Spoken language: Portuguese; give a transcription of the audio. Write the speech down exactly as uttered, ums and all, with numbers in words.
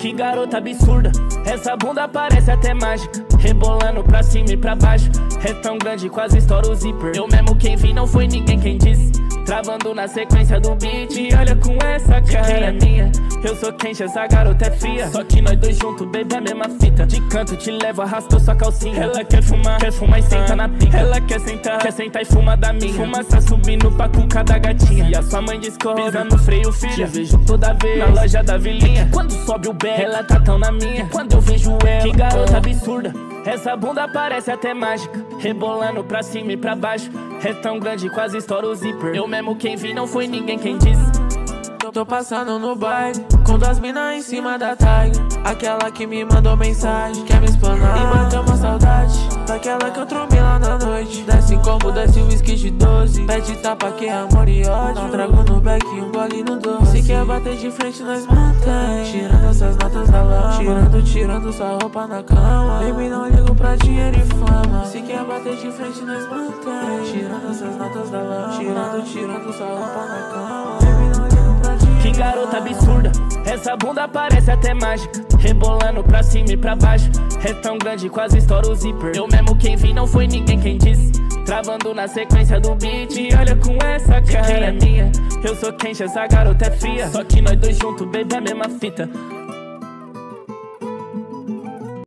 Que garota absurda, essa bunda parece até mágica. Rebolando pra cima e pra baixo, é tão grande, quase estoura o zíper. Eu mesmo quem vi, não foi ninguém quem disse. Travando na sequência do beat. E olha com essa cara, quem é minha? Eu sou quente, essa garota é fria. Só que nós dois juntos, baby, é a mesma fita. De canto te levo, arrastou sua calcinha. Ela quer fumar, quer fumar e senta na pica. Ela quer sentar, quer sentar e fuma da minha. Fumaça subindo pra cuca da gatinha. E a sua mãe descobre, pisa no freio, filha. Te vejo toda vez na loja da vilinha. Quando sobe o back, ela tá tão na minha. Quando eu vejo ela, que garota absurda, essa bunda parece até mágica. Rebolando pra cima e pra baixo, é tão grande, quase estoura o zíper. Eu mesmo quem vi, não foi ninguém quem disse. Tô passando no baile, com duas minas em cima da Tiger. Aquela que me mandou mensagem, quer me explanar e bateu uma saudade daquela que eu tromei lá na noite. Desce como desce o whisky de doze. Pede tapa que é amor e ódio. Não trago no back um gole no doce. Se quer bater de frente nós mantém, tirando essas notas da lama. Tirando, tirando sua roupa na cama. Baby, não ligo pra dinheiro e fama. Se quer bater de frente nós mantém, tirando essas notas da lama. Tirando, tirando sua roupa na cama. Baby, não ligo pra dinheiro. Que garota absurda, essa bunda parece até mágica. Rebolando pra cima e pra baixo, é tão grande, quase estoura o zíper. Eu mesmo quem vi, não foi ninguém quem disse. Travando na sequência do beat. E olha com essa cara, quem é minha? Eu sou quente, essa garota é fria. Só que nós dois juntos, baby, é a mesma fita.